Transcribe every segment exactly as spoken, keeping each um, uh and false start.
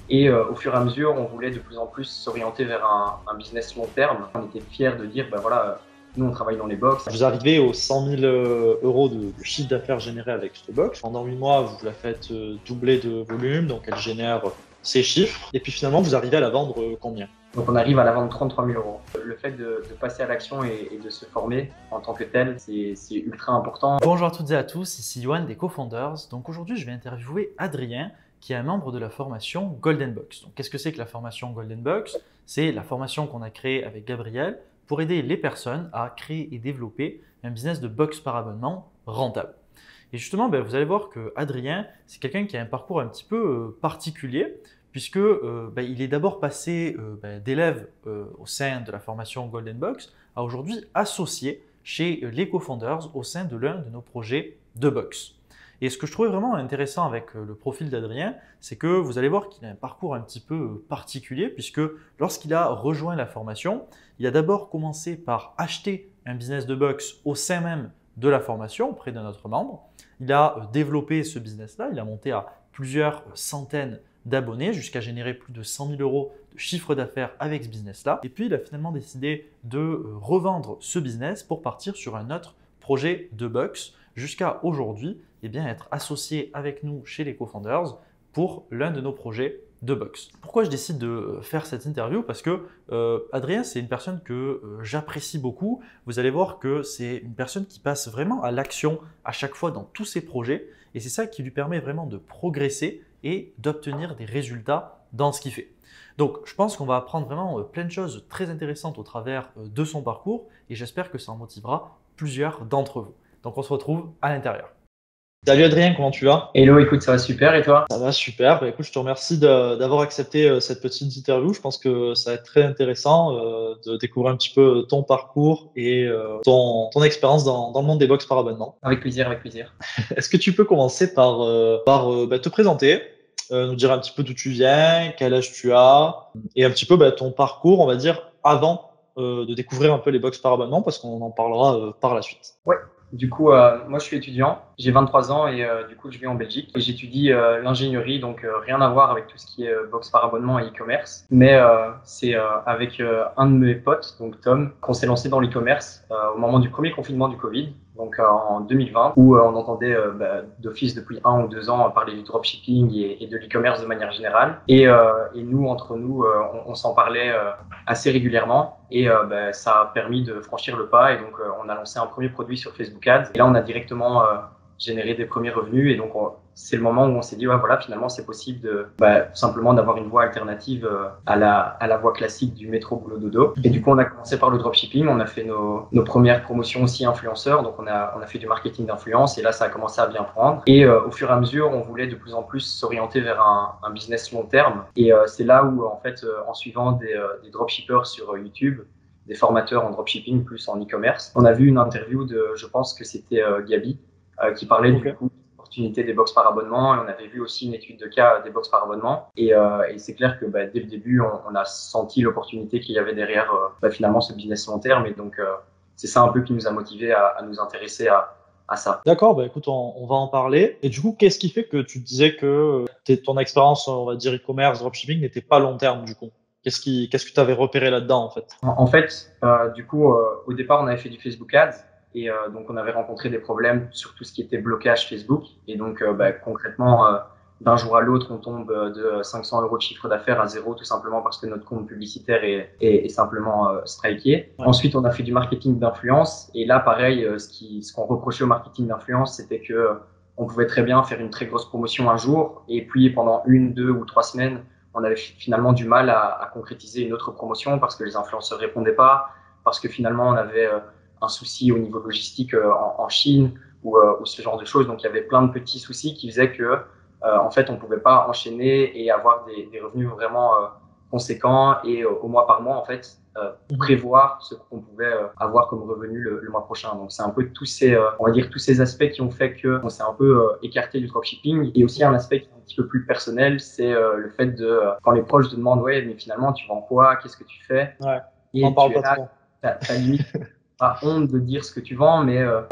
Et euh, au fur et à mesure, on voulait de plus en plus s'orienter vers un, un business long terme. On était fiers de dire, ben voilà, nous on travaille dans les box. Vous arrivez aux cent mille euros de, de chiffre d'affaires généré avec cette box. Pendant huit mois, vous la faites euh, doubler de volume, donc elle génère ces chiffres. Et puis finalement, vous arrivez à la vendre euh, combien? Donc on arrive à la vendre trente-trois mille euros. Le fait de, de passer à l'action et, et de se former en tant que tel, c'est ultra important. Bonjour à toutes et à tous, ici Yoann des Co-Founders. Donc aujourd'hui, je vais interviewer Adrien, qui est un membre de la formation Golden Box. Donc qu'est-ce que c'est que la formation Golden Box? C'est la formation qu'on a créée avec Gabriel pour aider les personnes à créer et développer un business de box par abonnement rentable. Et justement, ben, vous allez voir que Adrien, c'est quelqu'un qui a un parcours un petit peu euh, particulier, puisque euh, ben, il est d'abord passé euh, ben, d'élève euh, au sein de la formation Golden Box à aujourd'hui associé chez les Co-Founders au sein de l'un de nos projets de box. Et ce que je trouvais vraiment intéressant avec le profil d'Adrien, c'est que vous allez voir qu'il a un parcours un petit peu particulier, puisque lorsqu'il a rejoint la formation, il a d'abord commencé par acheter un business de box au sein même de la formation auprès d'un autre membre. Il a développé ce business-là, il a monté à plusieurs centaines d'abonnés jusqu'à générer plus de cent mille euros de chiffre d'affaires avec ce business-là. Et puis, il a finalement décidé de revendre ce business pour partir sur un autre projet de box jusqu'à aujourd'hui, eh bien, être associé avec nous chez les Co-Founders pour l'un de nos projets de box. Pourquoi je décide de faire cette interview? Parce que euh, Adrien, c'est une personne que euh, j'apprécie beaucoup. Vous allez voir que c'est une personne qui passe vraiment à l'action à chaque fois dans tous ses projets et c'est ça qui lui permet vraiment de progresser et d'obtenir des résultats dans ce qu'il fait. Donc, je pense qu'on va apprendre vraiment plein de choses très intéressantes au travers de son parcours et j'espère que ça en motivera plusieurs d'entre vous. Donc, on se retrouve à l'intérieur. Salut Adrien, comment tu vas? Hello, écoute, ça va super et toi? Ça va super. Bah, écoute, je te remercie d'avoir accepté euh, cette petite interview. Je pense que ça va être très intéressant euh, de découvrir un petit peu ton parcours et euh, ton, ton expérience dans, dans le monde des box par abonnement. Avec plaisir, avec plaisir. Est-ce que tu peux commencer par, euh, par euh, bah, te présenter, euh, nous dire un petit peu d'où tu viens, quel âge tu as et un petit peu bah, ton parcours, on va dire, avant euh, de découvrir un peu les box par abonnement parce qu'on en parlera euh, par la suite. Ouais. Du coup, euh, moi je suis étudiant, j'ai vingt-trois ans et euh, du coup je vis en Belgique et j'étudie euh, l'ingénierie, donc euh, rien à voir avec tout ce qui est euh, box par abonnement et e-commerce. Mais euh, c'est euh, avec euh, un de mes potes, donc Tom, qu'on s'est lancé dans l'e-commerce euh, au moment du premier confinement du Covid, donc euh, en deux mille vingt, où euh, on entendait euh, bah, d'office depuis un ou deux ans parler du dropshipping et, et de l'e-commerce de manière générale. Et, euh, et nous, entre nous, euh, on, on s'en parlait euh, assez régulièrement et euh, bah, ça a permis de franchir le pas et donc euh, on a lancé un premier produit sur Facebook Ads et là on a directement euh, généré des premiers revenus et donc c'est le moment où on s'est dit ouais voilà finalement c'est possible de bah, tout simplement d'avoir une voie alternative euh, à la à la voie classique du métro boulot dodo. Et du coup on a commencé par le dropshipping, on a fait nos nos premières promotions aussi influenceurs, donc on a on a fait du marketing d'influence et là ça a commencé à bien prendre et euh, au fur et à mesure on voulait de plus en plus s'orienter vers un, un business long terme et euh, c'est là où en fait euh, en suivant des, euh, des dropshippers sur euh, YouTube, des formateurs en dropshipping plus en e-commerce, on a vu une interview de, je pense que c'était euh, Gabi euh, qui parlait okay. du coup opportunité des box par abonnement et on avait vu aussi une étude de cas des box par abonnement et, euh, et c'est clair que bah, dès le début on, on a senti l'opportunité qu'il y avait derrière euh, bah, finalement ce business long terme et donc euh, c'est ça un peu qui nous a motivé à, à nous intéresser à, à ça. D'accord, bah écoute, on, on va en parler. Et du coup, qu'est-ce qui fait que tu disais que ton expérience, on va dire e-commerce, dropshipping n'était pas long terme du coup? Qu'est-ce qui, qu'est-ce que tu avais repéré là-dedans en fait? En, en fait, euh, du coup, euh, au départ on avait fait du Facebook Ads. Et euh, donc, on avait rencontré des problèmes sur tout ce qui était blocage Facebook. Et donc, euh, bah, concrètement, euh, d'un jour à l'autre, on tombe de cinq cents euros de chiffre d'affaires à zéro, tout simplement parce que notre compte publicitaire est, est, est simplement euh, striké. Ouais. Ensuite, on a fait du marketing d'influence. Et là, pareil, euh, ce qui, ce qu'on reprochait au marketing d'influence, c'était que euh, on pouvait très bien faire une très grosse promotion un jour. Et puis, pendant une, deux ou trois semaines, on avait finalement du mal à, à concrétiser une autre promotion parce que les influenceurs répondaient pas, parce que finalement, on avait euh, un souci au niveau logistique euh, en, en Chine ou, euh, ou ce genre de choses. Donc, il y avait plein de petits soucis qui faisaient que, euh, en fait, on pouvait pas enchaîner et avoir des, des revenus vraiment euh, conséquents et euh, au mois par mois, en fait, euh, prévoir ce qu'on pouvait euh, avoir comme revenu le, le mois prochain. Donc, c'est un peu tous ces, euh, on va dire, tous ces aspects qui ont fait que on s'est un peu euh, écarté du dropshipping. Et aussi un aspect qui est un petit peu plus personnel, c'est euh, le fait de, euh, quand les proches te demandent, ouais, mais finalement, tu vends quoi? Qu'est-ce que tu fais? Ouais. Et on parle tu es pas là, trop. t'as, t'as limite pas honte de dire ce que tu vends, mais euh, voilà,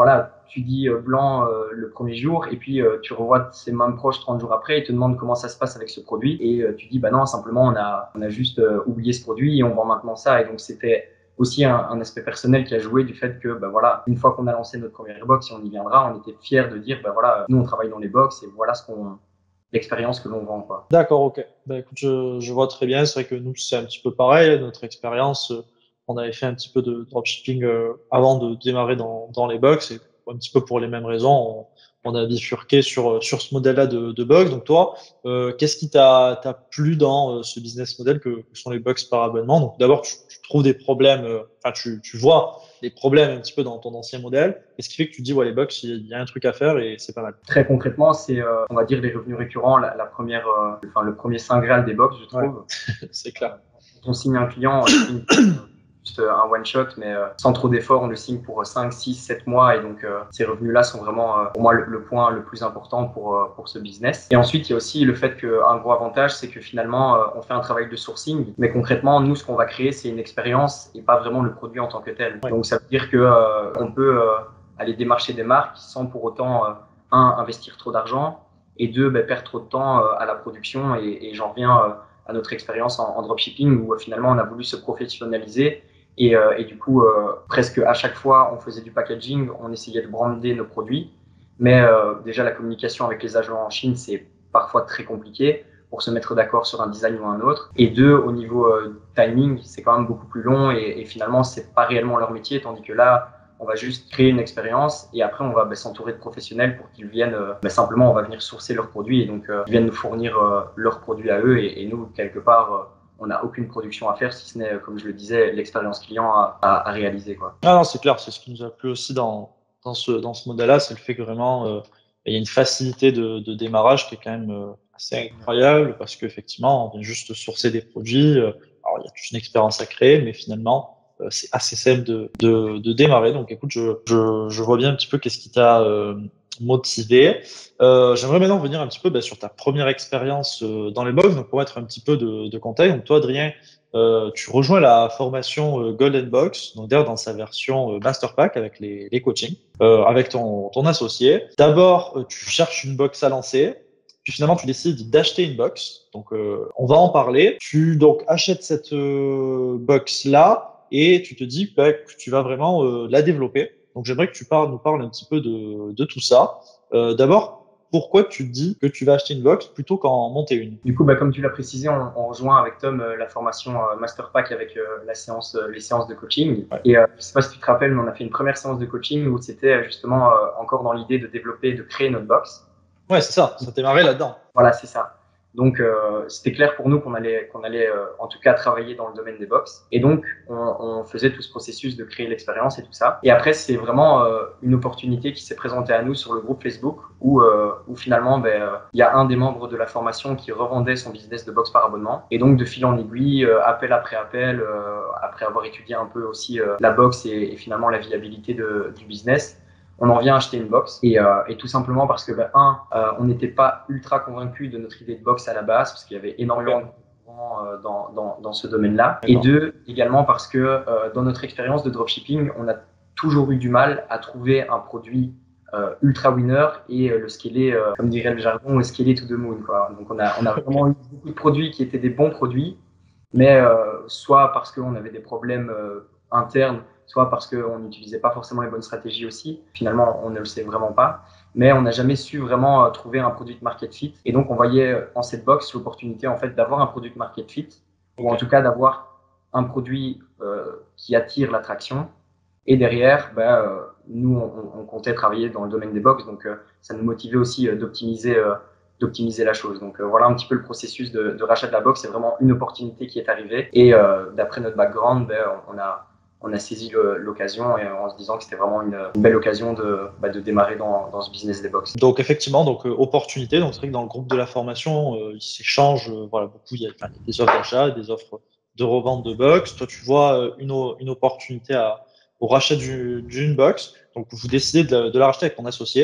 tu dis euh, blanc euh, le premier jour et puis euh, tu revois ses mêmes proches trente jours après et te demandent comment ça se passe avec ce produit et euh, tu dis bah non, simplement on a, on a juste euh, oublié ce produit et on vend maintenant ça. Et donc c'était aussi un, un aspect personnel qui a joué du fait que bah voilà, une fois qu'on a lancé notre première box et on y viendra, on était fiers de dire bah voilà, nous on travaille dans les box et voilà ce qu'on l'expérience que l'on vend quoi. D'accord, ok. Ben, écoute, je, je vois très bien. C'est vrai que nous, c'est un petit peu pareil. Notre expérience, euh, on avait fait un petit peu de dropshipping euh, avant de démarrer dans, dans les box et un petit peu pour les mêmes raisons. On, on a bifurqué sur, sur ce modèle-là de, de box. Donc toi, euh, qu'est-ce qui t'a t'a plu dans euh, ce business model que, que sont les box par abonnement? Donc d'abord, tu, tu trouves des problèmes, euh, enfin tu, tu vois des problèmes un petit peu dans ton ancien modèle. Qu'est-ce qui fait que tu dis, ouais, les box, il y a un truc à faire et c'est pas mal. Très concrètement, c'est euh, on va dire les revenus récurrents, la, la première, euh, enfin le premier saint graal des box, je trouve. Ouais, c'est clair. Quand on signe un client, on signe juste un one shot, mais euh, sans trop d'efforts, on le signe pour cinq, six, sept mois et donc euh, ces revenus-là sont vraiment euh, pour moi le, le point le plus important pour euh, pour ce business. Et ensuite, il y a aussi le fait qu'un gros avantage, c'est que finalement, euh, on fait un travail de sourcing, mais concrètement, nous, ce qu'on va créer, c'est une expérience et pas vraiment le produit en tant que tel. Ouais. Donc ça veut dire que euh, on peut euh, aller démarcher des marques sans pour autant euh, un, investir trop d'argent et deux, ben, perdre trop de temps euh, à la production. Et, et j'en reviens euh, à notre expérience en, en dropshipping où euh, finalement on a voulu se professionnaliser et, euh, et du coup, euh, presque à chaque fois, on faisait du packaging, on essayait de brander nos produits. Mais euh, déjà, la communication avec les agents en Chine, c'est parfois très compliqué pour se mettre d'accord sur un design ou un autre. Et deux, au niveau euh, timing, c'est quand même beaucoup plus long et, et finalement, c'est pas réellement leur métier, tandis que là, on va juste créer une expérience et après on va bah, s'entourer de professionnels pour qu'ils viennent, euh, bah, simplement on va venir sourcer leurs produits et donc euh, ils viennent nous fournir euh, leurs produits à eux et, et nous quelque part euh, on n'a aucune production à faire si ce n'est, euh, comme je le disais, l'expérience client à, à, à réaliser quoi. Ah non, c'est clair, c'est ce qui nous a plu aussi dans, dans ce, dans ce modèle-là, c'est le fait que vraiment euh, il y a une facilité de, de démarrage qui est quand même euh, assez incroyable parce qu'effectivement on vient juste sourcer des produits, euh, alors il y a toute une expérience à créer mais finalement Euh, c'est assez simple de, de, de démarrer. Donc, écoute, je, je, je vois bien un petit peu qu'est-ce qui t'a euh, motivé. Euh, j'aimerais maintenant revenir un petit peu bah, sur ta première expérience euh, dans les box, donc pour mettre un petit peu de, de contexte. Donc, toi, Adrien, euh, tu rejoins la formation euh, Golden Box, donc d'ailleurs dans sa version euh, Master Pack avec les, les coachings, euh, avec ton, ton associé. D'abord, euh, tu cherches une box à lancer. Puis finalement, tu décides d'acheter une box. Donc, euh, on va en parler. Tu donc achètes cette euh, box là et tu te dis bah, que tu vas vraiment euh, la développer. Donc, j'aimerais que tu parles, nous parles un petit peu de, de tout ça. Euh, D'abord, pourquoi tu te dis que tu vas acheter une box plutôt qu'en monter une? Du coup, bah, comme tu l'as précisé, on, on rejoint avec Tom euh, la formation euh, Master Pack avec euh, la séance, euh, les séances de coaching. Ouais. Et euh, je sais pas si tu te rappelles, mais on a fait une première séance de coaching où c'était justement euh, encore dans l'idée de développer, de créer notre box. Ouais, c'est ça, ça démarrait là-dedans. Voilà, c'est ça. Donc, euh, c'était clair pour nous qu'on allait, qu'on allait euh, en tout cas travailler dans le domaine des box. Et donc, on, on faisait tout ce processus de créer l'expérience et tout ça. Et après, c'est vraiment euh, une opportunité qui s'est présentée à nous sur le groupe Facebook où, euh, où finalement, ben, euh, il y a un des membres de la formation qui revendait son business de box par abonnement. Et donc, de fil en aiguille, euh, appel après appel, euh, après avoir étudié un peu aussi euh, la box et, et finalement la viabilité de, du business, on en vient acheter une box et, euh, et tout simplement parce que, ben, un, euh, on n'était pas ultra convaincu de notre idée de box à la base parce qu'il y avait énormément de concurrents euh, dans, dans, dans ce domaine-là. Et deux, également parce que euh, dans notre expérience de dropshipping, on a toujours eu du mal à trouver un produit euh, ultra winner et euh, le scaler, euh, comme dirait le jargon, le scaler to the moon, quoi. Donc on a, on a vraiment eu beaucoup de produits qui étaient des bons produits, mais euh, soit parce qu'on avait des problèmes euh, internes, soit parce qu'on n'utilisait pas forcément les bonnes stratégies aussi. Finalement, on ne le sait vraiment pas. Mais on n'a jamais su vraiment trouver un produit de market fit. Et donc, on voyait en cette box l'opportunité en fait d'avoir un produit de market fit, ou en tout cas d'avoir un produit euh, qui attire l'attraction. Et derrière, ben, euh, nous, on, on comptait travailler dans le domaine des box, donc euh, ça nous motivait aussi euh, d'optimiser, euh, d'optimiser la chose. Donc euh, voilà un petit peu le processus de, de rachat de la box. C'est vraiment une opportunité qui est arrivée. Et euh, d'après notre background, ben, on a on a saisi l'occasion et en se disant que c'était vraiment une, une belle occasion de, bah, de démarrer dans, dans ce business des box. Donc effectivement, donc euh, opportunité. Donc c'est vrai que dans le groupe de la formation, euh, ils s'échangent, euh, voilà, beaucoup. Il y a, enfin, il y a des offres d'achat, des offres de revente de box. Toi, tu vois euh, une, une opportunité à, au rachat d'une box. Donc vous décidez de la, de la racheter avec ton associé.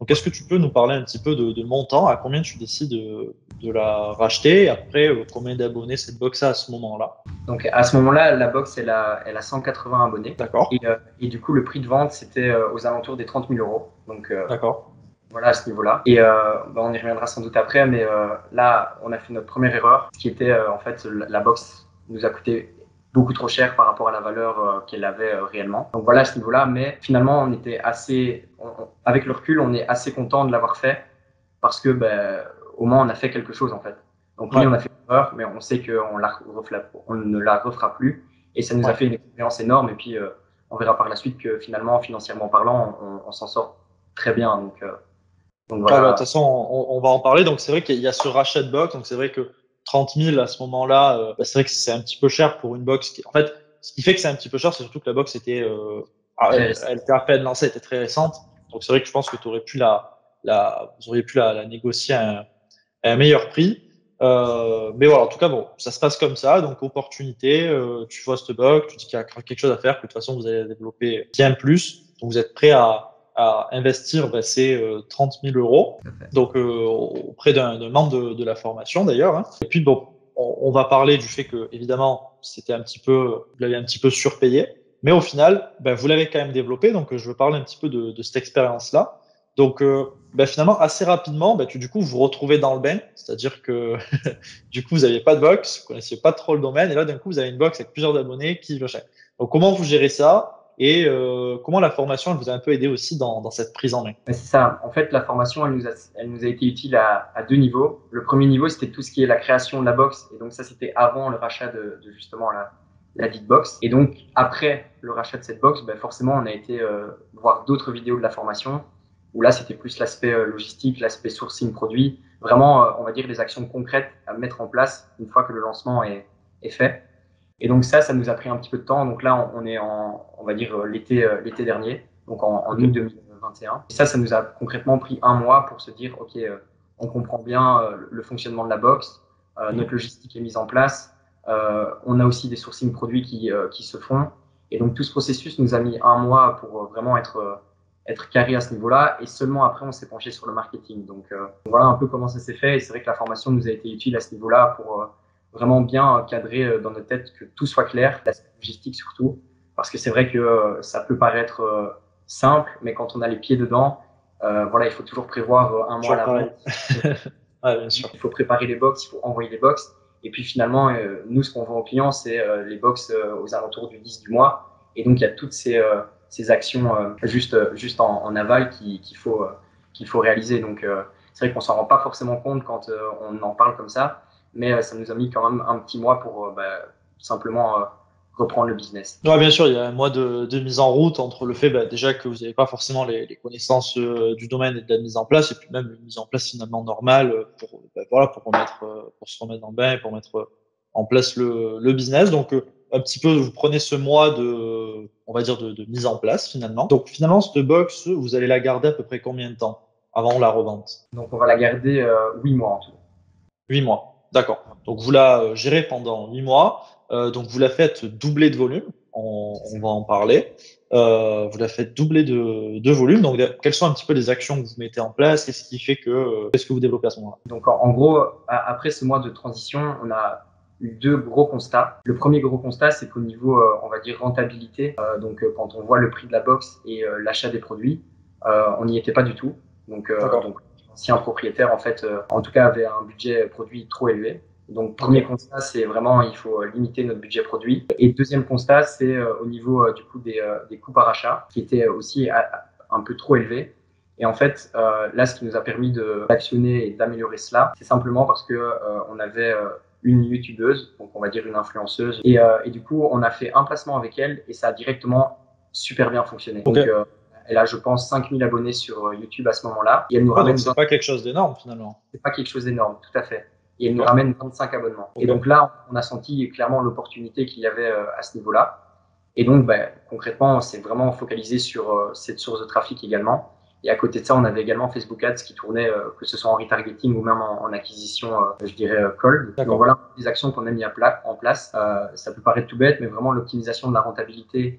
Donc, est-ce que tu peux nous parler un petit peu de, de montant, à combien tu décides de, de la racheter et après, euh, combien d'abonnés cette box a à ce moment-là? Donc à ce moment-là, la box, elle a, elle a cent quatre-vingts abonnés. D'accord. Et, euh, et du coup, le prix de vente, c'était euh, aux alentours des trente mille euros. Donc euh, D'accord. voilà, à ce niveau-là. Et euh, bah, on y reviendra sans doute après, mais euh, là, on a fait notre première erreur, ce qui était euh, en fait la, la box nous a coûté beaucoup trop cher par rapport à la valeur euh, qu'elle avait euh, réellement. Donc voilà à ce niveau-là, mais finalement, on était assez, on, on, avec le recul, on est assez content de l'avoir fait parce que ben, au moins on a fait quelque chose en fait. Donc oui, Ouais. on a fait une erreur, mais on sait qu'on la refera, on ne la refera plus, et ça nous Ouais. a fait une expérience énorme. Et puis euh, on verra par la suite que finalement, financièrement parlant, on, on s'en sort très bien. Donc, euh, donc Ah bah, de voilà. toute façon, on, on va en parler. Donc, c'est vrai qu'il y a ce rachat de box. Donc, c'est vrai que trente mille à ce moment-là, euh, bah, c'est vrai que c'est un petit peu cher pour une box. Qui... En fait, ce qui fait que c'est un petit peu cher, c'est surtout que la box était, euh, ah, Très elle, récent. elle était à peine lancée, elle était très récente. Donc, c'est vrai que je pense que tu aurais pu la, la, vous auriez pu la, la négocier à un, à un meilleur prix. Euh, mais voilà, en tout cas, bon, ça se passe comme ça. Donc, opportunité, euh, tu vois cette box, tu dis qu'il y a quelque chose à faire, que de toute façon, vous allez développer bien plus. Donc, vous êtes prêt à, à investir bah, ces euh, trente mille euros, donc euh, auprès d'un membre de, de la formation d'ailleurs. Hein. Et puis bon, on, on va parler du fait que évidemment c'était un petit peu, vous l'avez un petit peu surpayé, mais au final, ben, vous l'avez quand même développé. Donc je veux parler un petit peu de, de cette expérience-là. Donc euh, ben, finalement assez rapidement, ben, tu, du coup vous vous retrouvez dans le bain, c'est-à-dire que du coup vous n'aviez pas de box, vous connaissiez pas trop le domaine, et là d'un coup vous avez une box avec plusieurs abonnés qui le cherchent. Donc comment vous gérez ça? Et euh, comment la formation elle vous a un peu aidé aussi dans, dans cette prise en main? C'est ça. En fait, la formation, elle nous a, elle nous a été utile à, à deux niveaux. Le premier niveau, c'était tout ce qui est la création de la box. Et donc ça, c'était avant le rachat de, de justement la, la dite box. Et donc, après le rachat de cette box, ben, forcément, on a été euh, voir d'autres vidéos de la formation, où là, c'était plus l'aspect euh, logistique, l'aspect sourcing produit. Vraiment, euh, on va dire, les actions concrètes à mettre en place une fois que le lancement est, est fait. Et donc ça, ça nous a pris un petit peu de temps. Donc là, on est en, on va dire, l'été, euh, l'été dernier, donc en, en Okay. août deux mille vingt et un. Et ça, ça nous a concrètement pris un mois pour se dire, OK, euh, on comprend bien euh, le fonctionnement de la box, euh, notre logistique est mise en place, euh, on a aussi des sourcing produits qui, euh, qui se font. Et donc tout ce processus nous a mis un mois pour vraiment être, euh, être carré à ce niveau-là. Et seulement après, on s'est penché sur le marketing. Donc euh, voilà un peu comment ça s'est fait. Et c'est vrai que la formation nous a été utile à ce niveau-là pour... Euh, vraiment bien cadré dans notre tête, que tout soit clair, la logistique surtout, parce que c'est vrai que euh, ça peut paraître euh, simple, mais quand on a les pieds dedans, euh, voilà, il faut toujours prévoir euh, un mois à l'avance. Ouais, bien sûr. Il faut préparer les box, il faut envoyer les box. Et puis finalement, euh, nous, ce qu'on vend aux clients, c'est euh, les box euh, aux alentours du dix du mois. Et donc, il y a toutes ces, euh, ces actions euh, juste, juste en, en aval qu'il qu'il faut, euh, qu'il faut réaliser. Donc, euh, c'est vrai qu'on s'en rend pas forcément compte quand euh, on en parle comme ça, mais euh, ça nous a mis quand même un petit mois pour euh, bah, simplement euh, reprendre le business. Ouais, bien sûr, il y a un mois de, de mise en route entre le fait bah, déjà que vous n'avez pas forcément les, les connaissances euh, du domaine et de la mise en place, et puis même une mise en place finalement normale pour, bah, voilà, pour, remettre, euh, pour se remettre dans le bain et pour mettre en place le, le business. Donc, euh, un petit peu, vous prenez ce mois de, on va dire, de, de mise en place finalement. Donc, finalement, cette box, vous allez la garder à peu près combien de temps avant la revente? Donc, on va la garder euh, huit mois en tout. Huit mois, d'accord. Donc, vous la gérez pendant huit mois. Euh, donc, vous la faites doubler de volume. On, on va en parler. Euh, vous la faites doubler de, de volume. Donc, quelles sont un petit peu les actions que vous mettez en place? Qu'est-ce qui fait que, qu'est-ce que vous développez à ce moment-là? Donc, en, en gros, à, après ce mois de transition, on a eu deux gros constats. Le premier gros constat, c'est qu'au niveau, euh, on va dire, rentabilité, euh, donc euh, quand on voit le prix de la box et euh, l'achat des produits, euh, on n'y était pas du tout. Donc, euh, donc l'ancien propriétaire, en fait, euh, en tout cas, avait un budget produit trop élevé. Donc, premier okay. constat, c'est vraiment, il faut limiter notre budget produit. Et deuxième constat, c'est euh, au niveau, euh, du coup, des, euh, des coûts par achat, qui étaient aussi à, à, un peu trop élevés. Et en fait, euh, là, ce qui nous a permis d'actionner et d'améliorer cela, c'est simplement parce que euh, on avait euh, une youtubeuse, donc on va dire une influenceuse, et, euh, et du coup, on a fait un placement avec elle et ça a directement super bien fonctionné. Okay. Donc, euh, elle a, je pense, cinq mille abonnés sur YouTube à ce moment-là. Et elle nous ah, ramène. Donc, c'est pas quelque chose d'énorme finalement. C'est pas quelque chose d'énorme, tout à fait. Et elle nous okay. ramène vingt-cinq abonnements. Okay. Et donc là, on a senti clairement l'opportunité qu'il y avait euh, à ce niveau-là. Et donc, ben, concrètement, on s'est vraiment focalisé sur euh, cette source de trafic également. Et à côté de ça, on avait également Facebook Ads qui tournait, euh, que ce soit en retargeting ou même en, en acquisition, euh, je dirais, euh, cold. Donc voilà des actions qu'on a mis à plat, en place. Euh, ça peut paraître tout bête, mais vraiment l'optimisation de la rentabilité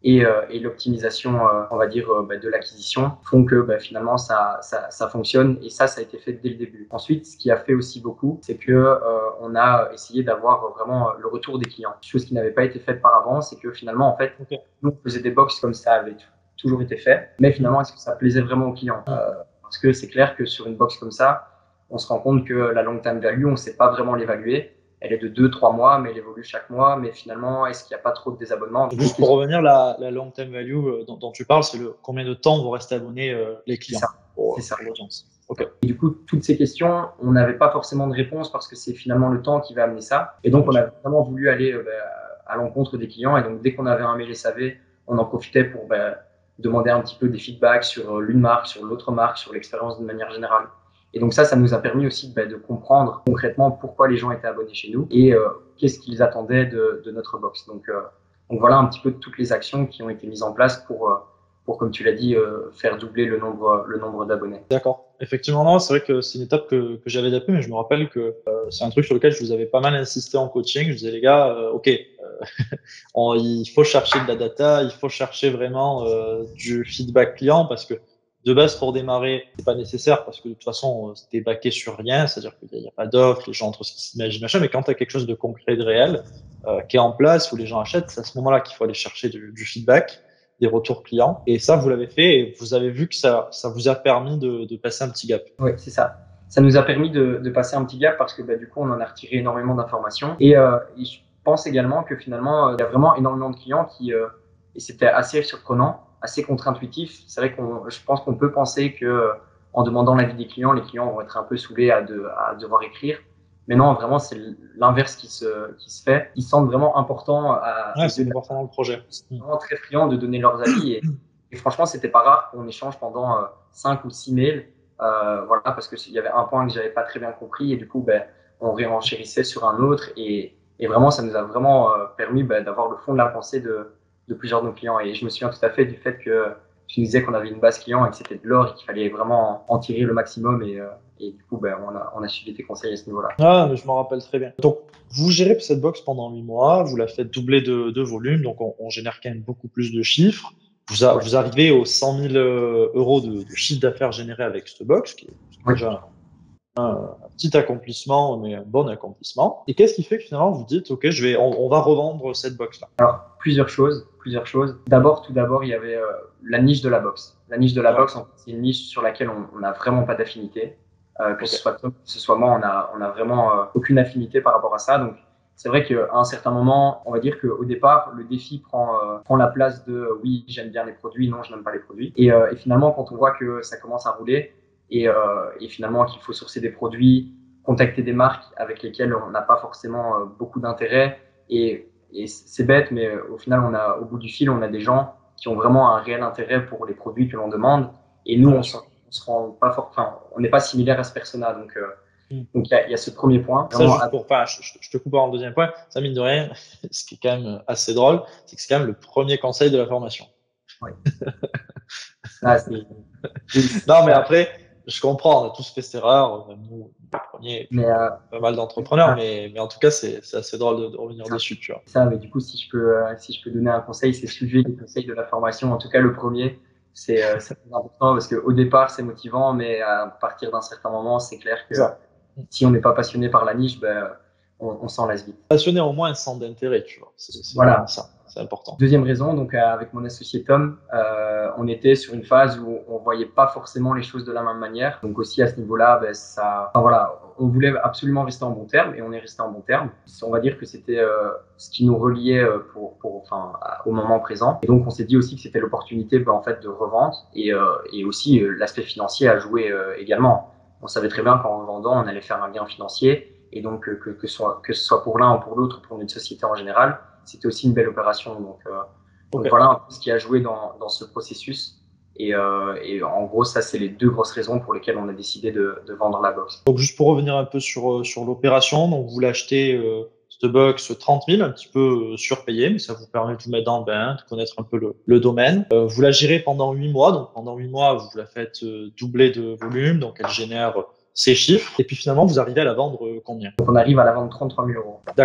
et, euh, et l'optimisation, euh, on va dire, euh, bah, de l'acquisition font que bah, finalement ça, ça, ça fonctionne et ça, ça a été fait dès le début. Ensuite, ce qui a fait aussi beaucoup, c'est que euh, on a essayé d'avoir vraiment le retour des clients. Chose qui n'avait pas été faite par avant, c'est que finalement, en fait, okay. nous on faisait des box comme ça avait toujours été fait, mais finalement, est-ce que ça plaisait vraiment aux clients? euh, Parce que c'est clair que sur une box comme ça, on se rend compte que la long time value, on ne sait pas vraiment l'évaluer. Elle est de deux trois mois, mais elle évolue chaque mois. Mais finalement, est-ce qu'il n'y a pas trop de désabonnements? Juste pour revenir, la, la long time value dont, dont tu parles, c'est le combien de temps vont rester abonnés euh, les clients? C'est ça. Pour, c'est ça. Pour l'audience. Okay. Et du coup, toutes ces questions, on n'avait pas forcément de réponse parce que c'est finalement le temps qui va amener ça. Et donc, on a vraiment voulu aller euh, bah, à l'encontre des clients. Et donc, dès qu'on avait un mail S A V, on en profitait pour bah, demander un petit peu des feedbacks sur l'une marque, sur l'autre marque, sur l'expérience de manière générale. Et donc ça, ça nous a permis aussi bah, de comprendre concrètement pourquoi les gens étaient abonnés chez nous et euh, qu'est-ce qu'ils attendaient de, de notre box. Donc, euh, donc voilà un petit peu toutes les actions qui ont été mises en place pour, euh, pour comme tu l'as dit, euh, faire doubler le nombre, le nombre d'abonnés. D'accord. Effectivement, non, c'est vrai que c'est une étape que, que j'avais zappée, mais je me rappelle que euh, c'est un truc sur lequel je vous avais pas mal insisté en coaching. Je disais, les gars, euh, ok, euh, on, il faut chercher de la data, il faut chercher vraiment euh, du feedback client parce que de base, pour démarrer, c'est pas nécessaire parce que de toute façon, c'était baqué sur rien, c'est-à-dire qu'il n'y a, a pas d'offre, les gens entre ce qu'ils s'imaginent, machin, mais quand tu as quelque chose de concret, de réel, euh, qui est en place, où les gens achètent, c'est à ce moment-là qu'il faut aller chercher du, du feedback, des retours clients. Et ça, vous l'avez fait et vous avez vu que ça, ça vous a permis de, de passer un petit gap. Oui, c'est ça. Ça nous a permis de, de passer un petit gap parce que bah, du coup, on en a retiré énormément d'informations. Et, euh, et je pense également que finalement, il y a vraiment énormément de clients qui, euh, et c'était assez surprenant, assez contre-intuitif. C'est vrai qu'on, je pense qu'on peut penser que en demandant l'avis des clients, les clients vont être un peu saoulés à, de, à devoir écrire. Mais non, vraiment, c'est l'inverse qui se, qui se fait. Ils se sentent vraiment importants à. Ouais, c'est important dans le projet. Ils sont vraiment très friands de donner leurs avis. Et, et franchement, c'était pas rare qu'on échange pendant euh, cinq ou six mails. Euh, voilà, parce qu'il y avait un point que j'avais pas très bien compris. Et du coup, ben, on réenchérissait sur un autre. Et, et vraiment, ça nous a vraiment euh, permis ben, d'avoir le fond de la pensée de de plusieurs de nos clients. Et je me souviens tout à fait du fait que tu nous disais qu'on avait une base client et que c'était de l'or et qu'il fallait vraiment en tirer le maximum. Et, euh, et du coup, ben, on, a, on a suivi tes conseils à ce niveau-là. Ah, mais je m'en rappelle très bien. Donc, vous gérez cette box pendant huit mois, vous la faites doubler de, de volume, donc on, on génère quand même beaucoup plus de chiffres. Vous, a, ouais. vous arrivez aux cent mille euros de, de chiffre d'affaires généré avec cette box, qui est, qui est ouais. déjà un, un petit accomplissement, mais un bon accomplissement. Et qu'est-ce qui fait que finalement vous dites, ok, je vais, on, on va revendre cette box-là? Alors, plusieurs choses, plusieurs choses. D'abord, tout d'abord, il y avait euh, la niche de la box. La niche de la ouais. box, en fait, c'est une niche sur laquelle on n'a vraiment pas d'affinité. Euh, que okay. ce soit Tom, que ce soit moi, on a, on a vraiment euh, aucune affinité par rapport à ça. Donc, c'est vrai qu'à un certain moment, on va dire qu'au départ, le défi prend, euh, prend la place de euh, oui, j'aime bien les produits, non, je n'aime pas les produits. Et, euh, et finalement, quand on voit que ça commence à rouler et, euh, et finalement qu'il faut sourcer des produits, contacter des marques avec lesquelles on n'a pas forcément euh, beaucoup d'intérêt et, et c'est bête, mais euh, au final, on a, au bout du fil, on a des gens qui ont vraiment un réel intérêt pour les produits que l'on demande et nous, on se, on se rend pas fort, enfin, on n'est pas similaire à ce persona, donc euh, Mm. Donc, il y, y a ce premier point. Ça, juste pour pas, je, je te coupe en deuxième point. Ça, mine de rien, ce qui est quand même assez drôle, c'est que c'est quand même le premier conseil de la formation. Oui. Ah, non, mais après, je comprends, on a tous fait cette erreur, nous, les premiers, mais, euh, pas mal d'entrepreneurs, ah. mais, mais en tout cas, c'est assez drôle de, de revenir ah. dessus, tu vois. Ça, mais du coup, si je peux, euh, si je peux donner un conseil, c'est suivre les conseils de la formation. En tout cas, le premier, c'est euh, important parce qu'au départ, c'est motivant, mais à partir d'un certain moment, c'est clair que ça. Si on n'est pas passionné par la niche, ben, on, on s'en lasse vite. Passionné au moins un centre d'intérêt, tu vois. C'est voilà. ça, c'est important. Deuxième raison, donc avec mon associé Tom, euh, on était sur une phase où on voyait pas forcément les choses de la même manière. Donc aussi à ce niveau-là, ben, ça, enfin, voilà, on voulait absolument rester en bon terme et on est resté en bon terme. On va dire que c'était euh, ce qui nous reliait pour, pour, enfin, au moment présent. Et donc on s'est dit aussi que c'était l'opportunité, ben, en fait, de revente et, euh, et aussi euh, l'aspect financier a joué euh, également. On savait très bien qu'en vendant, on allait faire un gain financier et donc que, que, soit, que ce soit pour l'un ou pour l'autre, pour notre société en général, c'était aussi une belle opération. Donc, euh, okay. donc voilà un peu ce qui a joué dans, dans ce processus. Et, euh, et en gros, ça, c'est les deux grosses raisons pour lesquelles on a décidé de, de vendre la box. Donc juste pour revenir un peu sur, sur l'opération, donc vous l'achetez euh, cette box trente mille, un petit peu euh, surpayé, mais ça vous permet de vous mettre dans le bain, de connaître un peu le, le domaine. Euh, vous la gérez pendant huit mois, donc pendant huit mois, vous la faites euh, doubler de volume, donc elle génère ses chiffres. Et puis finalement, vous arrivez à la vendre euh, combien? Donc on arrive à la vendre trente-trois mille euros. D'accord.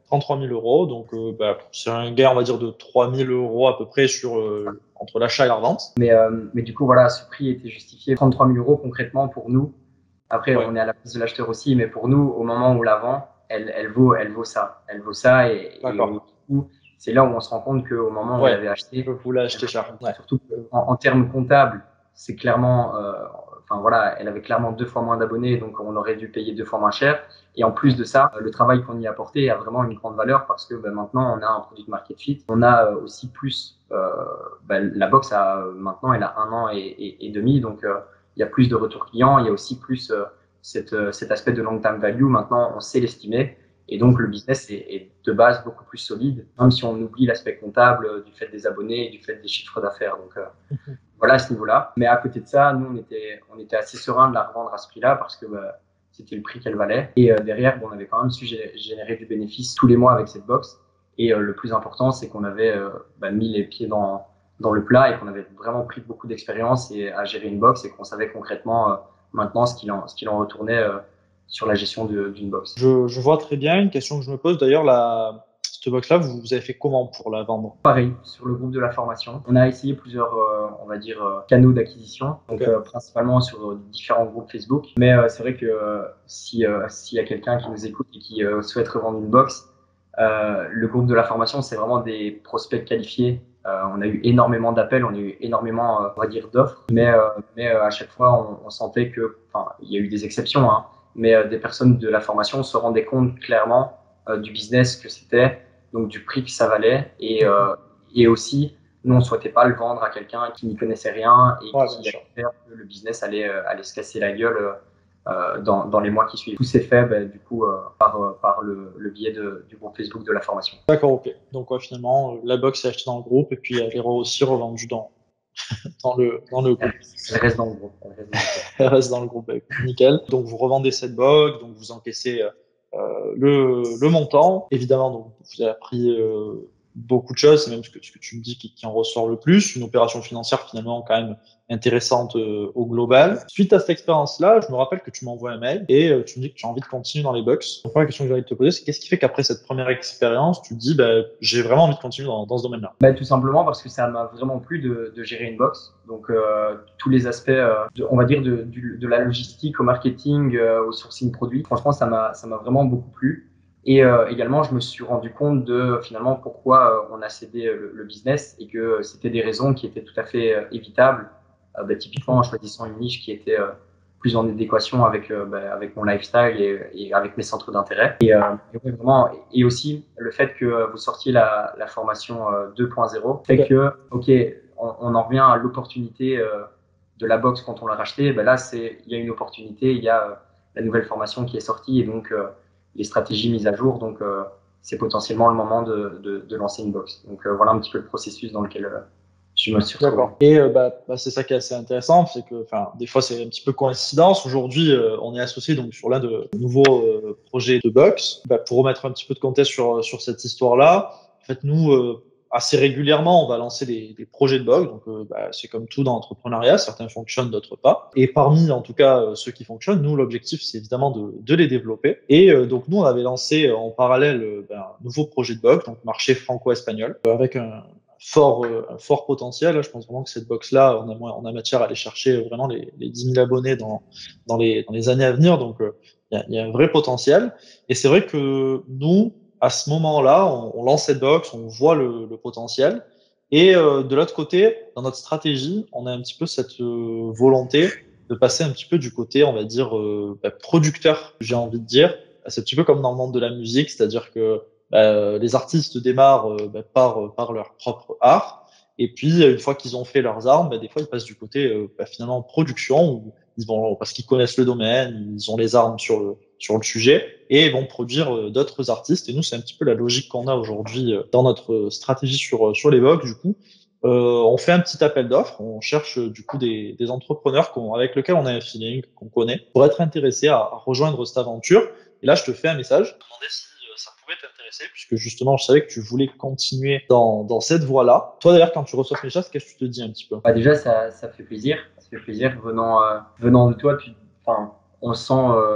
trente-trois mille euros. Donc, euh, bah, c'est un gain, on va dire, de trois mille euros à peu près sur, euh, entre l'achat et la revente. Mais, euh, mais du coup, voilà, ce prix était justifié. trente-trois mille euros concrètement pour nous. Après, Ouais. on est à la place de l'acheteur aussi, mais pour nous, au moment où on la vend, elle, elle, vaut, elle vaut ça. Elle vaut ça. Et, et au, du coup, c'est là où on se rend compte qu'au moment où ouais. on l'avait acheté, vous l'avez acheté cher. Ouais. Surtout en, en termes comptables, c'est clairement, euh, enfin voilà, elle avait clairement deux fois moins d'abonnés, donc on aurait dû payer deux fois moins cher. Et en plus de ça, le travail qu'on y a apporté a vraiment une grande valeur parce que ben, maintenant on a un produit de market fit. On a aussi plus, euh, ben, la box a maintenant elle a un an et, et, et demi, donc euh, il y a plus de retours clients, il y a aussi plus euh, cette, euh, cet aspect de long term value. Maintenant on sait l'estimer. Et donc, le business est, est de base beaucoup plus solide, même si on oublie l'aspect comptable euh, du fait des abonnés et du fait des chiffres d'affaires. Donc, euh, mm-hmm. voilà à ce niveau-là. Mais à côté de ça, nous, on était, on était assez serein de la revendre à ce prix-là parce que bah, c'était le prix qu'elle valait. Et euh, derrière, bon, on avait quand même su générer du bénéfice tous les mois avec cette box. Et euh, le plus important, c'est qu'on avait euh, bah, mis les pieds dans, dans le plat et qu'on avait vraiment pris beaucoup d'expérience et à gérer une box et qu'on savait concrètement euh, maintenant ce qu'il en, ce qu'il en retournait euh, sur la gestion d'une box. Je, je vois très bien. Une question que je me pose d'ailleurs, la, cette box-là, vous, vous avez fait comment pour la vendre? Pareil, sur le groupe de la formation. On a essayé plusieurs, euh, on va dire, euh, canaux d'acquisition, donc okay. euh, principalement sur euh, différents groupes Facebook. Mais euh, c'est vrai que euh, si euh, s'il y a quelqu'un qui nous écoute et qui euh, souhaite revendre une box, euh, le groupe de la formation, c'est vraiment des prospects qualifiés. Euh, on a eu énormément d'appels, on a eu énormément, euh, on va dire, d'offres, mais, euh, mais euh, à chaque fois, on, on sentait que, enfin, il y a eu des exceptions, hein, mais euh, des personnes de la formation se rendaient compte clairement euh, du business que c'était, donc du prix que ça valait, et, euh, et aussi, nous, on ne souhaitait pas le vendre à quelqu'un qui n'y connaissait rien et ouais, qui allait faire que le business allait, euh, allait se casser la gueule euh, dans, dans les mois qui suivent. Tout s'est fait, bah, du coup, euh, par, euh, par le, le biais de, du groupe Facebook de la formation. D'accord, ok. Donc, ouais, finalement, la box est achetée dans le groupe et puis elle est aussi revendue dans, dans, le, dans le groupe. Elle reste dans le groupe. Elle reste dans le groupe. Elle reste dans le groupe, nickel. Donc, vous revendez cette box, donc vous encaissez euh, le, le montant. Évidemment, donc, vous avez appris euh, beaucoup de choses, c'est même ce que, ce que tu me dis qui, qui en ressort le plus. Une opération financière finalement quand même intéressante euh, au global. Suite à cette expérience-là, je me rappelle que tu m'envoies un mail et euh, tu me dis que tu as envie de continuer dans les box. Donc, la question que j'ai envie de te poser, c'est qu'est-ce qui fait qu'après cette première expérience, tu te dis, bah, j'ai vraiment envie de continuer dans, dans ce domaine-là? Bah, tout simplement parce que ça m'a vraiment plu de, de gérer une box. Donc, euh, tous les aspects, euh, de, on va dire, de, de, de la logistique au marketing, euh, au sourcing produit, franchement, ça m'a ça m'a vraiment beaucoup plu. Et euh, également, je me suis rendu compte de finalement pourquoi euh, on a cédé le, le business et que c'était des raisons qui étaient tout à fait euh, évitables. Euh, bah, typiquement, en choisissant une niche qui était euh, plus en adéquation avec euh, bah, avec mon lifestyle et, et avec mes centres d'intérêt. Et, euh, et, vraiment, et aussi le fait que vous sortiez la, la formation euh, deux point zéro fait okay. que, ok, on, on en revient à l'opportunité euh, de la box quand on l'a racheté. Ben là, c'est il y a une opportunité, il y a euh, la nouvelle formation qui est sortie et donc euh, les stratégies mises à jour. Donc, euh, c'est potentiellement le moment de, de, de lancer une box. Donc, euh, voilà un petit peu le processus dans lequel euh, je me suis retrouvé. D'accord. Et euh, bah, bah, c'est ça qui est assez intéressant, c'est que, enfin, des fois c'est un petit peu coïncidence. Aujourd'hui, euh, on est associé donc sur l'un de nouveaux euh, projets de box. Bah, pour remettre un petit peu de contexte sur sur cette histoire-là, en fait, nous euh, assez régulièrement, on va lancer des, des projets de box. Donc, euh, bah, c'est comme tout dans l'entrepreneuriat, certains fonctionnent, d'autres pas. Et parmi, en tout cas, euh, ceux qui fonctionnent, nous, l'objectif, c'est évidemment de, de les développer. Et euh, donc, nous, on avait lancé en parallèle euh, ben, un nouveau projet de box, donc marché franco-espagnol, euh, avec un fort, euh, un fort potentiel. Je pense vraiment que cette box-là, on a, on a matière à aller chercher vraiment les, les dix mille abonnés dans, dans, les, dans les années à venir. Donc, il euh, y, a, y a un vrai potentiel. Et c'est vrai que nous, à ce moment-là, on, on lance cette box, on voit le, le potentiel. Et euh, de l'autre côté, dans notre stratégie, on a un petit peu cette euh, volonté de passer un petit peu du côté, on va dire, euh, bah, producteur, j'ai envie de dire. C'est un petit peu comme dans le monde de la musique, c'est-à-dire que bah, les artistes démarrent euh, bah, par, par leur propre art. Et puis, une fois qu'ils ont fait leurs armes, bah, des fois, ils passent du côté euh, bah, finalement production, où ils vont, parce qu'ils connaissent le domaine, ils ont les armes sur le, sur le sujet, et ils vont produire euh, d'autres artistes. Et nous, c'est un petit peu la logique qu'on a aujourd'hui euh, dans notre stratégie sur, sur les box. Du coup, euh, on fait un petit appel d'offres, on cherche du coup des, des entrepreneurs qu'on, avec lesquels on a un feeling, qu'on connaît, pour être intéressés à, à rejoindre cette aventure. Et là, je te fais un message, je te demandais si ça pouvait t'intéresser, puisque justement, je savais que tu voulais continuer dans, dans cette voie-là. Toi, d'ailleurs, quand tu reçois mes chasses, qu'est-ce que tu te dis un petit peu? Bah, déjà, ça, ça fait plaisir. Ça fait plaisir venant, euh, venant de toi. Tu, enfin, on sent euh,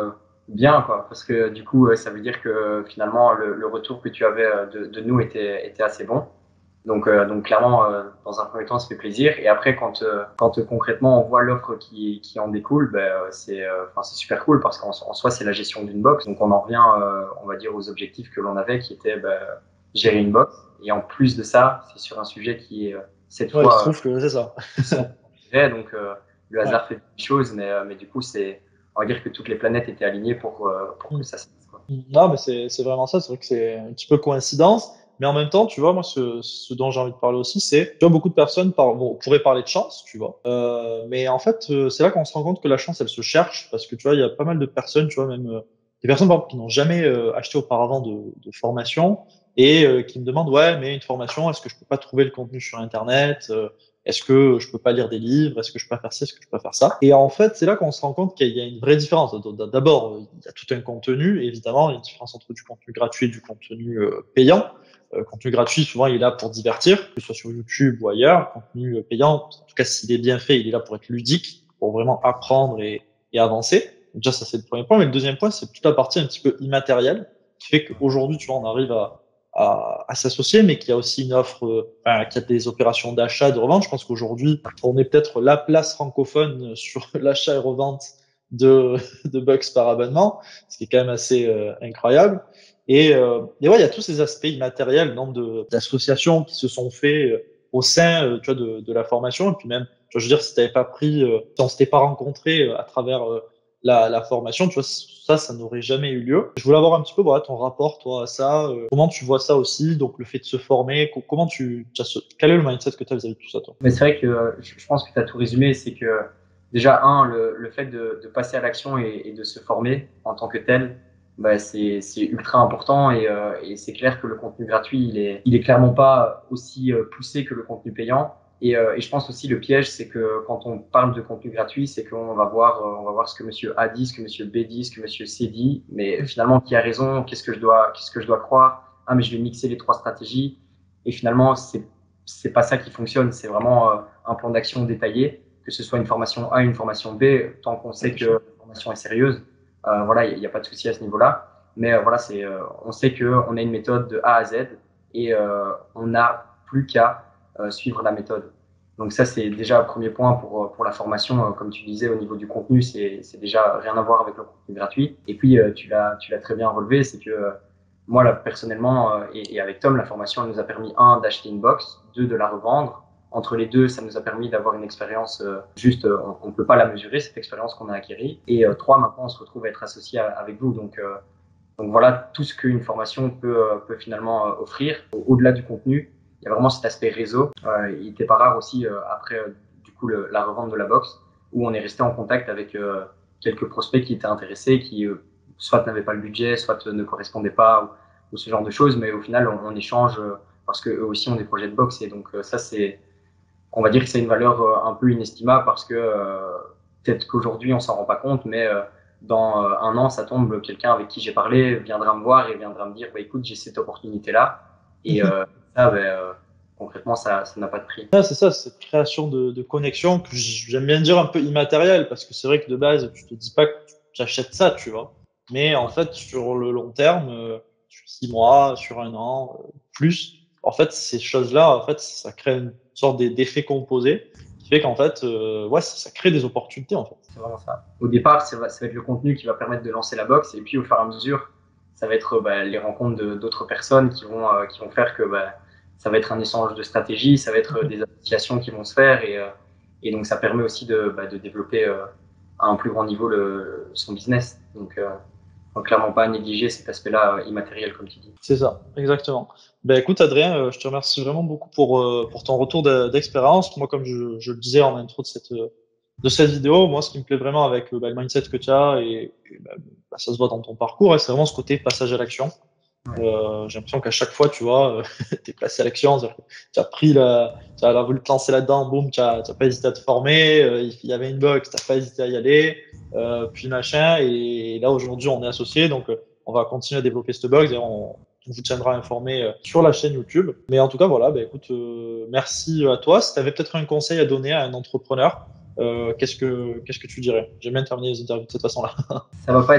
bien, quoi, parce que du coup, euh, ça veut dire que finalement, le, le retour que tu avais euh, de, de nous était, était assez bon. Donc, euh, donc clairement, euh, dans un premier temps, ça fait plaisir. Et après, quand, euh, quand euh, concrètement on voit l'offre qui, qui en découle, ben, euh, c'est, euh, enfin, c'est super cool parce qu'en en soi, c'est la gestion d'une box. Donc, on en revient, euh, on va dire, aux objectifs que l'on avait, qui étaient ben, gérer une box. Et en plus de ça, c'est sur un sujet qui est euh, cette Ouais, il se fois trouve que c'est ça. euh, privé. Donc, euh, le Ouais. hasard fait des choses, mais, euh, mais du coup, c'est, on va dire que toutes les planètes étaient alignées pour, euh, pour que Mm. ça se passe, quoi. Non, mais c'est c'est vraiment ça. C'est vrai que c'est un petit peu coïncidence. Mais en même temps, tu vois, moi, ce, ce dont j'ai envie de parler aussi, c'est, tu vois, beaucoup de personnes par, bon, pourraient parler de chance, tu vois. Euh, mais en fait, euh, c'est là qu'on se rend compte que la chance, elle se cherche, parce que tu vois, il y a pas mal de personnes, tu vois, même euh, des personnes par exemple, qui n'ont jamais euh, acheté auparavant de, de formation et euh, qui me demandent, ouais, mais une formation, est-ce que je peux pas trouver le contenu sur Internet? Euh, Est-ce que je peux pas lire des livres? Est-ce que je peux pas faire ça? Est-ce que je peux pas faire ça? Et en fait, c'est là qu'on se rend compte qu'il y a une vraie différence. D'abord, il y a tout un contenu, évidemment, il y a une différence entre du contenu gratuit et du contenu euh, payant. Euh, contenu gratuit, souvent, il est là pour divertir, que ce soit sur YouTube ou ailleurs. Contenu euh, payant, en tout cas, s'il est bien fait, il est là pour être ludique, pour vraiment apprendre et, et avancer. Donc, déjà, ça, c'est le premier point. Mais le deuxième point, c'est toute la partie un petit peu immatérielle, qui fait qu'aujourd'hui, tu vois, on arrive à, à, à s'associer, mais qu'il y a aussi une offre, euh, enfin, qu'il y a des opérations d'achat, de revente. Je pense qu'aujourd'hui, on est peut-être la place francophone sur l'achat et revente de, de bucks par abonnement, ce qui est quand même assez euh, incroyable. Et, euh, et ouais, il y a tous ces aspects immatériels, nombre de- d'associations qui se sont faits euh, au sein, euh, tu vois, de, de la formation. Et puis même, tu vois, je veux dire, si t'avais pas pris, euh, si on s'était pas rencontré euh, à travers euh, la, la formation, tu vois, ça, ça n'aurait jamais eu lieu. Je voulais avoir un petit peu, voilà, ton rapport, toi, à ça. Euh, comment tu vois ça aussi? Donc, le fait de se former, co- comment tu, tu as ce- quel est le mindset que tu as vis-à-vis de tout ça, toi? Mais c'est vrai que euh, je je pense que tu as tout résumé, c'est que déjà, un, le, le fait de, de passer à l'action et, et de se former en tant que tel, bah, c'est c'est ultra important et, euh, et c'est clair que le contenu gratuit, il est, il est clairement pas aussi euh, poussé que le contenu payant. Et, euh, et je pense aussi le piège, c'est que quand on parle de contenu gratuit, c'est qu'on va voir, euh, on va voir ce que monsieur A dit, ce que monsieur B dit, ce que monsieur C dit, mais finalement, qui a raison, qu'est-ce que je dois, qu'est-ce que je dois croire? Ah, mais je vais mixer les trois stratégies. Et finalement, c'est c'est pas ça qui fonctionne. C'est vraiment euh, un plan d'action détaillé, que ce soit une formation A, une formation B, tant qu'on sait que la formation est sérieuse. Euh, voilà, il n'y a, a pas de souci à ce niveau-là. Mais euh, voilà, c'est, euh, on sait qu'on a une méthode de A à Z et euh, on n'a plus qu'à euh, suivre la méthode. Donc ça, c'est déjà un premier point pour, pour la formation. Euh, comme tu disais, au niveau du contenu, c'est, c'est déjà rien à voir avec le contenu gratuit. Et puis, euh, tu l'as, tu l'as très bien relevé, c'est que euh, moi, là, personnellement, euh, et, et avec Tom, la formation, elle nous a permis, un, d'acheter une box, deux, de la revendre. Entre les deux, ça nous a permis d'avoir une expérience euh, juste, euh, on ne peut pas la mesurer, cette expérience qu'on a acquérie. Et euh, trois, maintenant, on se retrouve à être associé à, avec vous. Donc, euh, donc voilà, tout ce qu'une formation peut, euh, peut finalement euh, offrir. Au-delà du contenu, il y a vraiment cet aspect réseau. Euh, il n'était pas rare aussi, euh, après euh, du coup le, la revente de la box, où on est resté en contact avec euh, quelques prospects qui étaient intéressés, qui euh, soit n'avaient pas le budget, soit ne correspondaient pas, ou, ou ce genre de choses. Mais au final, on, on échange euh, parce qu'eux aussi ont des projets de box. Et donc euh, ça, c'est, on va dire que c'est une valeur euh, un peu inestimable parce que euh, peut-être qu'aujourd'hui, on s'en rend pas compte, mais euh, dans euh, un an, ça tombe, quelqu'un avec qui j'ai parlé viendra me voir et viendra me dire, bah, écoute, j'ai cette opportunité-là. Et euh, ça, bah, euh, concrètement, ça ça n'a pas de prix. Ah, c'est ça, cette création de, de connexion que j'aime bien dire un peu immatérielle, parce que c'est vrai que de base, tu te dis pas que tu achètes ça, tu vois. Mais en fait, sur le long terme, euh, sur six mois, sur un an, euh, plus, en fait, ces choses-là, en fait, ça crée une sorte d'e- d'effet composé qui fait qu'en fait, euh, ouais, ça, ça crée des opportunités, en fait. C'est vraiment ça. Au départ, ça va, ça va être le contenu qui va permettre de lancer la box. Et puis, au fur et à mesure, ça va être bah, les rencontres de- d'autres personnes qui vont, euh, qui vont faire que bah, ça va être un échange de stratégie, ça va être euh, des associations qui vont se faire. Et, euh, et donc, ça permet aussi de, bah, de développer euh, à un plus grand niveau le, son business. Donc, euh, faut clairement pas négliger cet aspect-là euh, immatériel, comme tu dis. C'est ça, exactement. Ben écoute, Adrien, euh, je te remercie vraiment beaucoup pour, euh, pour ton retour de- d'expérience. Moi, comme je, je le disais en intro de cette, euh, de cette vidéo, moi, ce qui me plaît vraiment avec euh, bah, le mindset que tu as, et, et bah, bah, ça se voit dans ton parcours, et c'est vraiment ce côté passage à l'action. Ouais. Euh, j'ai l'impression qu'à chaque fois, tu vois, tu es passé à l'action, tu as pris la, tu as voulu te lancer là-dedans, boum, tu as, tu as pas hésité à te former, euh, il y avait une box, tu n'as pas hésité à y aller, euh, puis machin, et là, aujourd'hui, on est associés, donc euh, on va continuer à développer cette box et on, on vous tiendra informé euh, sur la chaîne YouTube. Mais en tout cas, voilà, bah, écoute, euh, merci à toi. Si tu avais peut-être un conseil à donner à un entrepreneur, euh, qu'est-ce que qu'est-ce que tu dirais? J'aime bien terminer les interviews de cette façon-là. Ça va pas être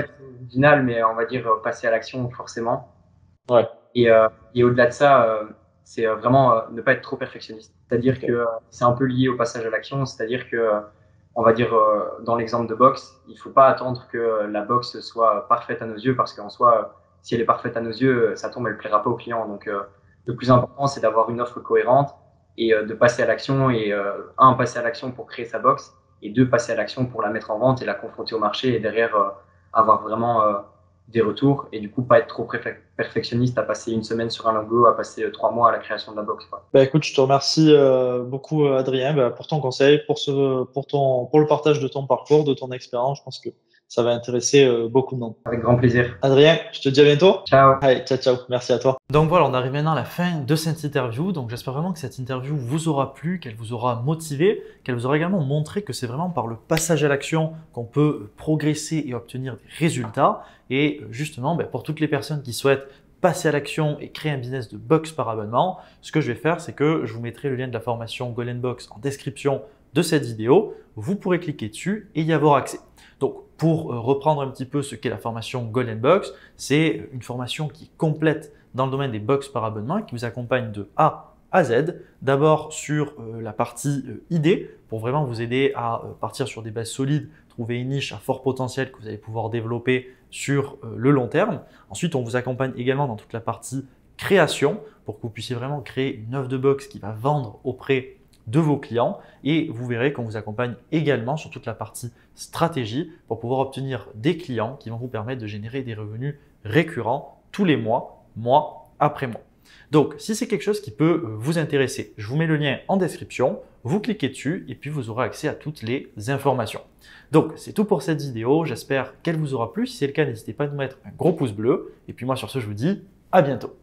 l'attitudinal, mais on va dire euh, passer à l'action forcément. Ouais. Et, euh, et au-delà de ça, euh, c'est euh, vraiment euh, ne pas être trop perfectionniste. C'est-à-dire Ok. que euh, c'est un peu lié au passage à l'action, c'est-à-dire que, euh, on va dire, euh, dans l'exemple de boxe, il faut pas attendre que euh, la boxe soit parfaite à nos yeux, parce qu'en soi, euh, si elle est parfaite à nos yeux, euh, ça tombe, elle plaira pas au client. Donc, euh, le plus important, c'est d'avoir une offre cohérente et euh, de passer à l'action. Et euh, un, passer à l'action pour créer sa boxe, et deux, passer à l'action pour la mettre en vente et la confronter au marché, et derrière euh, avoir vraiment euh, des retours, et du coup pas être trop perfectionniste à passer une semaine sur un logo, à passer euh, trois mois à la création de la box, quoi. Bah, écoute, je te remercie euh, beaucoup, euh, Adrien, bah, pour ton conseil, pour ce, pour ton, pour le partage de ton parcours, de ton expérience. Je pense que ça va intéresser euh, beaucoup de monde. Avec grand plaisir. Adrien, je te dis à bientôt. Ciao. Allez, ciao, ciao. Merci à toi. Donc voilà, on arrive maintenant à la fin de cette interview. Donc j'espère vraiment que cette interview vous aura plu, qu'elle vous aura motivé, qu'elle vous aura également montré que c'est vraiment par le passage à l'action qu'on peut progresser et obtenir des résultats. Et justement, ben, pour toutes les personnes qui souhaitent passer à l'action et créer un business de box par abonnement, ce que je vais faire, c'est que je vous mettrai le lien de la formation Golden Box en description de cette vidéo. Vous pourrez cliquer dessus et y avoir accès. Donc, pour reprendre un petit peu ce qu'est la formation Golden Box, c'est une formation qui est complète dans le domaine des box par abonnement et qui vous accompagne de A à Z. D'abord sur euh, la partie euh, idée pour vraiment vous aider à euh, partir sur des bases solides, trouver une niche à fort potentiel que vous allez pouvoir développer sur euh, le long terme. Ensuite, on vous accompagne également dans toute la partie création pour que vous puissiez vraiment créer une offre de box qui va vendre auprès de vos clients, et vous verrez qu'on vous accompagne également sur toute la partie stratégie pour pouvoir obtenir des clients qui vont vous permettre de générer des revenus récurrents tous les mois, mois après mois. Donc, si c'est quelque chose qui peut vous intéresser, je vous mets le lien en description, vous cliquez dessus et puis vous aurez accès à toutes les informations. Donc, c'est tout pour cette vidéo, j'espère qu'elle vous aura plu. Si c'est le cas, n'hésitez pas à nous mettre un gros pouce bleu et puis moi sur ce, je vous dis à bientôt.